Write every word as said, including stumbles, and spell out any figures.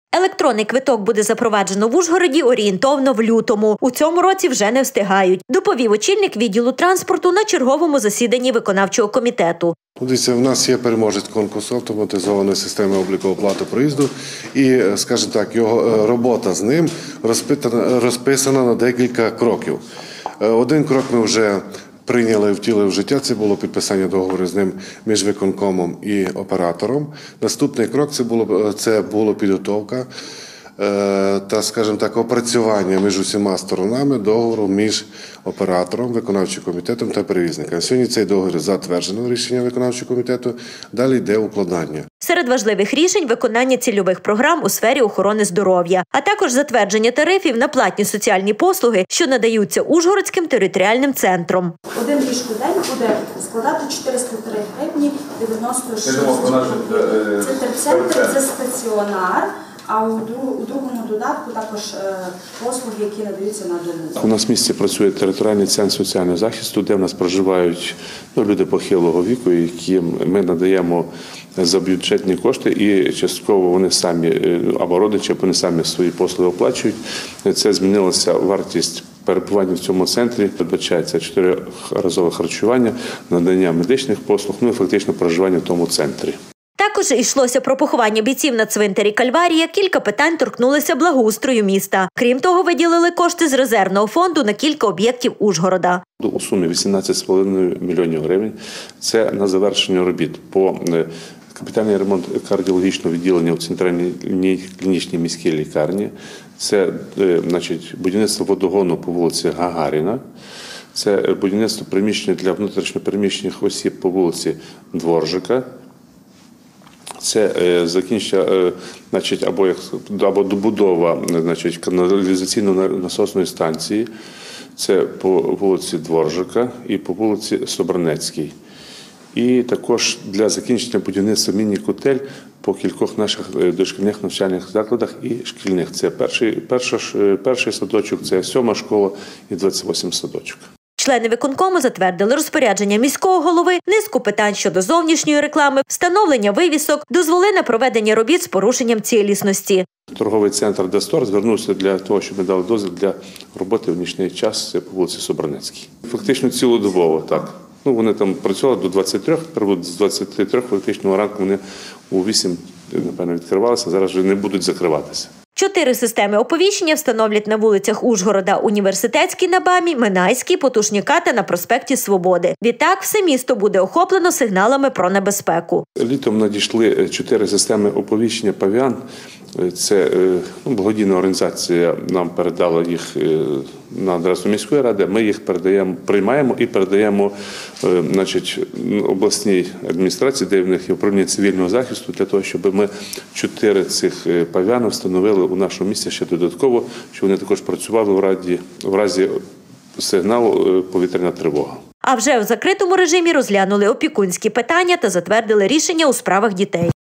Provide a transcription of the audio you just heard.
Електронний квиток буде запроваджено в Ужгороді орієнтовно в лютому. У цьому році вже не встигають, доповів очільник відділу транспорту на черговому засіданні виконавчого комітету. Дивіться, в нас є переможець конкурсу автоматизованої системи обліку оплати проїзду і, скажімо так, його робота з ним розписана на декілька кроків. Один крок ми вже прийняли, втілили в життя, це було підписання договору з ним між виконкомом і оператором. Наступний крок це було, це було підготовка та, скажімо так, опрацювання між усіма сторонами договору між оператором, виконавчим комітетом та перевізником. Сьогодні цей договір затверджено рішення виконавчого комітету, далі йде укладання. Серед важливих рішень – виконання цільових програм у сфері охорони здоров'я, а також затвердження тарифів на платні соціальні послуги, що надаються Ужгородським територіальним центром. Один ліжкодень буде складати чотириста три гривні дев'яносто шість копійок. Це терцентр, це стаціонар. А у другому додатку також послуги, які надаються на дому. У нас в місті працює територіальний центр соціального захисту, де в нас проживають ну, люди похилого віку, яким ми надаємо за бюджетні кошти і частково вони самі, або родичі, вони самі свої послуги оплачують. Це змінилася вартість перебування в цьому центрі, передбачається чотириразове харчування, надання медичних послуг, ну і фактично проживання в тому центрі. Також йшлося про поховання бійців на цвинтарі Кальварія, кілька питань торкнулися благоустрою міста. Крім того, виділили кошти з резервного фонду на кілька об'єктів Ужгорода. У сумі вісімнадцять з половиною мільйонів гривень – це на завершення робіт по капітальний ремонт кардіологічного відділення у центральній клінічній міській лікарні, це значить, будівництво водогону по вулиці Гагаріна, це будівництво приміщення для внутрішньопереміщених осіб по вулиці Дворжика, це закінчення, значить, або, як, або добудова значить, каналізаційно-насосної станції, це по вулиці Дворжика і по вулиці Собранецькій. І також для закінчення будівництва міні-котель по кількох наших дошкільних навчальних закладах і шкільних. Це перший, перший, перший садочок, це сьома школа і двадцять восьмий садочок. Члени виконкому затвердили розпорядження міського голови, низку питань щодо зовнішньої реклами, встановлення вивісок, дозволи на проведення робіт з порушенням цілісності. Торговий центр «Дестор» звернувся для того, щоб ми дали дозвіл для роботи в нічний час по вулиці Собранецькій. Фактично цілодобово, так. Ну, вони там працювали до двадцяти трьох, з двадцяти трьох фактично ранку вони у вісім, напевно, відкривалися, зараз вже не будуть закриватися. Чотири системи оповіщення встановлять на вулицях Ужгорода: Університетській на Бамі, Минайській, Потушняка та на проспекті Свободи. Відтак, все місто буде охоплено сигналами про небезпеку. Літом надійшли чотири системи оповіщення «Павіан». Це ну, благодійна організація нам передала їх на адресу міської ради. Ми їх передаємо, приймаємо і передаємо значить, обласній адміністрації, де в них є управління цивільного захисту, для того, щоб ми чотири цих «Павіани» встановили у нашому місті ще додатково, щоб вони також працювали в разі, в разі сигналу повітряна тривога. А вже в закритому режимі розглянули опікунські питання та затвердили рішення у справах дітей.